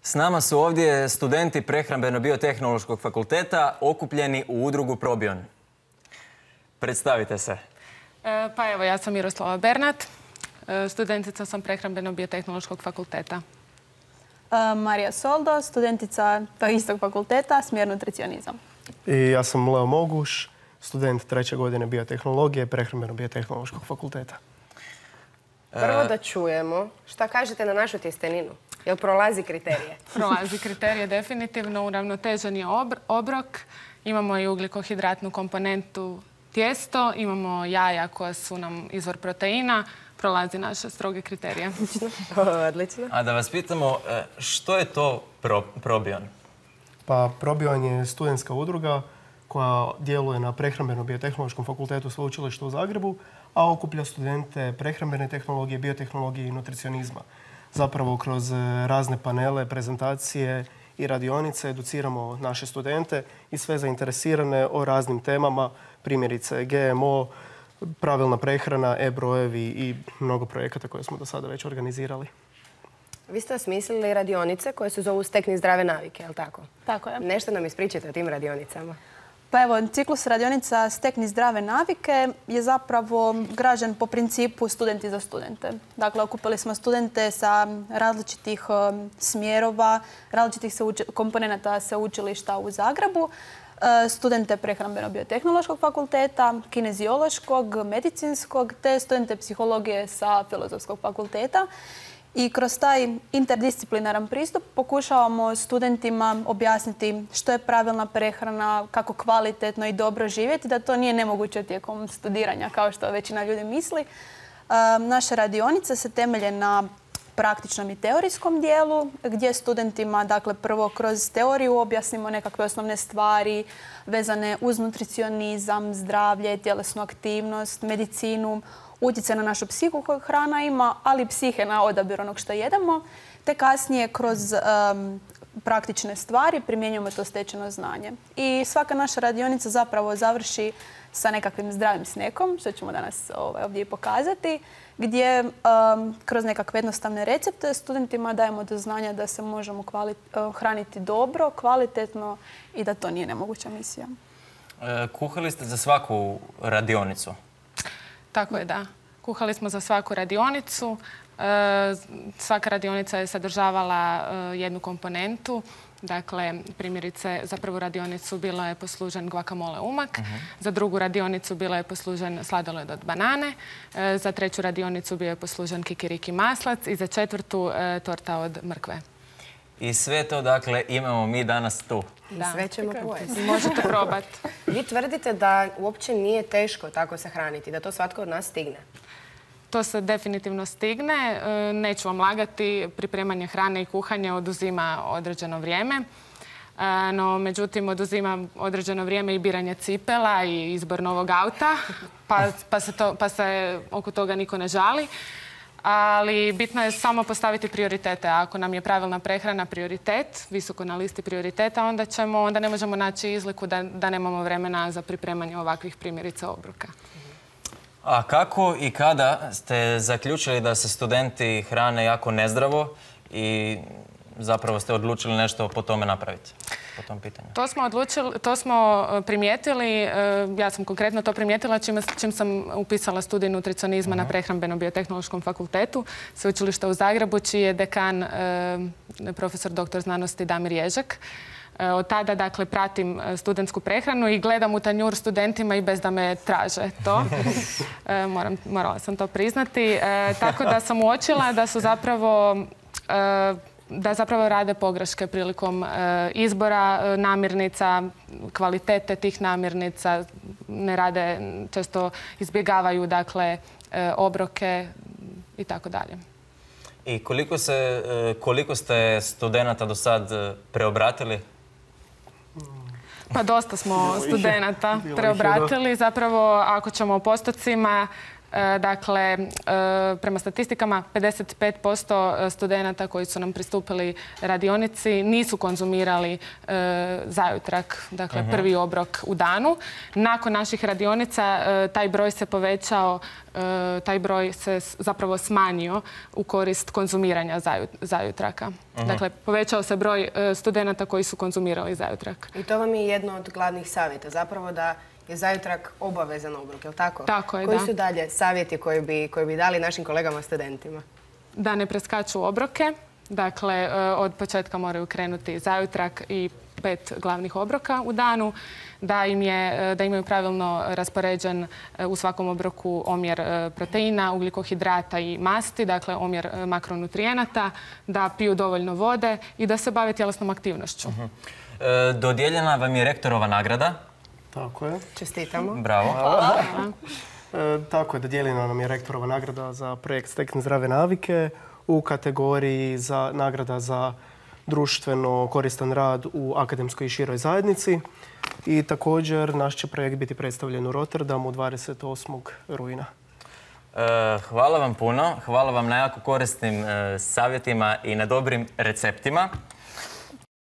S nama su ovdje studenti Prehrambeno-biotehnološkog fakulteta okupljeni u udrugu Probion. Predstavite se. Pa evo, ja sam Miroslava Bernat, studentica sam Prehrambeno-biotehnološkog fakulteta. Marija Soldo, studentica istog fakulteta, smjer nutricionizam. I ja sam Leo Moguš, student 3. godine biotehnologije Prehrambeno-biotehnološkog fakulteta. Prvo da čujemo šta kažete na našu tjesteninu. Jel prolazi kriterije? Prolazi kriterije definitivno, uravnotežen je obrok, imamo i ugljikohidratnu komponentu tijesto, imamo jaja koja su nam izvor proteina, prolazi naše stroge kriterije. Odlično. A da vas pitamo, što je to Probion? Pa Probion je studentska udruga koja djeluje na Prehrambeno-biotehnološkom fakultetu Sveučilišta u Zagrebu, a okuplja studente prehrambene tehnologije, biotehnologije i nutricionizma. Zapravo kroz razne panele, prezentacije i radionice educiramo naše studente i sve zainteresirane o raznim temama, primjerice GMO, pravilna prehrana, e-brojevi i mnogo projekata koje smo do sada već organizirali. Vi ste osmislili radionice koje se zovu Stekni zdrave navike, je li tako? Tako je. Nešto nam ispričajte o tim radionicama. Pa evo, ciklus radionica Stekni zdrave navike je zapravo građen po principu studenti za studente. Dakle, okupili smo studente sa različitih smjerova, različitih komponenata sveučilišta u Zagrebu, studente Prehrambeno-biotehnološkog fakulteta, kineziološkog, medicinskog, te studente psihologije sa Filozofskog fakulteta. I kroz taj interdisciplinaran pristup pokušavamo studentima objasniti što je pravilna prehrana, kako kvalitetno i dobro živjeti, da to nije nemoguće tijekom studiranja kao što većina ljudi misli. Naše radionice se temelje na praktičnom i teorijskom dijelu, gdje studentima, dakle, prvo kroz teoriju objasnimo nekakve osnovne stvari vezane uz nutricionizam, zdravlje, tjelesnu aktivnost, medicinu, utjecaj na našu psihu koju hrana ima, ali i psihe na odabir onog što jedemo, te kasnije kroz praktične stvari primjenjujemo to stečeno znanje. I svaka naša radionica zapravo završi sa nekakvim zdravim snekom, što ćemo danas ovdje i pokazati, gdje kroz nekakve jednostavne recepte studentima dajemo do znanja da se možemo hraniti dobro, kvalitetno i da to nije nemoguća misija. Kuhali ste za svaku radionicu? Tako je, da. Kuhali smo za svaku radionicu. Svaka radionica je sadržavala jednu komponentu. Dakle, primjerice, za prvu radionicu bilo je poslužen guacamole umak, za drugu radionicu bilo je poslužen sladoled od banane, za treću radionicu bio je poslužen kikiriki maslac i za četvrtu torta od mrkve. I sve to, dakle, imamo mi danas tu. Da. Sve ćemo pojesti. Možete probati. Vi tvrdite da uopće nije teško tako se hraniti, da to svatko od nas stigne. To se definitivno stigne. Neću vam lagati, pripremanje hrane i kuhanje oduzima određeno vrijeme. No, međutim, oduzima određeno vrijeme i biranje cipela i izbor novog auta, pa se oko toga niko ne žali. Ali bitno je samo postaviti prioritete. Ako nam je pravilna prehrana prioritet, visoko na listi prioriteta, onda ne možemo naći izliku da nemamo vremena za pripremanje ovakvih primjerica obroka. A kako i kada ste zaključili da se studenti hrane jako nezdravo i zapravo ste odlučili nešto po tome napraviti, po tom pitanju? To smo primijetili, ja sam konkretno to primijetila čim sam upisala studij nutricionizma na Prehrambeno-biotehnološkom fakultetu Sveučilišta u Zagrebu, čiji je dekan profesor dr. znanosti Damir Ježek. Od tada, dakle, pratim studentsku prehranu i gledam u tanjur studentima i bez da me traže to. Morala sam to priznati. Tako da sam uočila da su zapravo rade pogreške prilikom izbora namirnica, kvalitete tih namirnica, ne rade, često izbjegavaju, dakle, obroke i tako dalje. I koliko ste studenata do sad preobratili? Pa dosta smo studenata preobratili. Zapravo, ako ćemo o postocima, Dakle, prema statistikama 55% studenata koji su nam pristupili radionici nisu konzumirali zajutrak, dakle prvi obrok u danu. Nakon naših radionica taj broj se povećao, taj broj se zapravo smanjio u korist konzumiranja zajutraka. Dakle, povećao se broj studenata koji su konzumirali zajutrak. I to vam je jedno od glavnih savjeta, zapravo da je zajutrak obavezan obrok, je li tako? Tako je, Koji da. su dalje savjeti koji bi dali našim kolegama studentima? Da ne preskaču obroke. Dakle, od početka moraju krenuti zajutrak i 5 glavnih obroka u danu. Da imaju pravilno raspoređen u svakom obroku omjer proteina, ugljikohidrata i masti, dakle omjer makronutrijenata, da piju dovoljno vode i da se bave tjelesnom aktivnošću. Dodijeljena vam je rektorova nagrada. Tako je. Čestitamo. Bravo. Tako je, dodijeljena nam je rektorova nagrada za projekt Stekni zdrave navike u kategoriji za nagrada za društveno koristan rad u akademskoj i široj zajednici. I također naš će projekt biti predstavljen u Rotterdamu 28. rujna. Hvala vam puno. Hvala vam na jako korisnim savjetima i na dobrim receptima.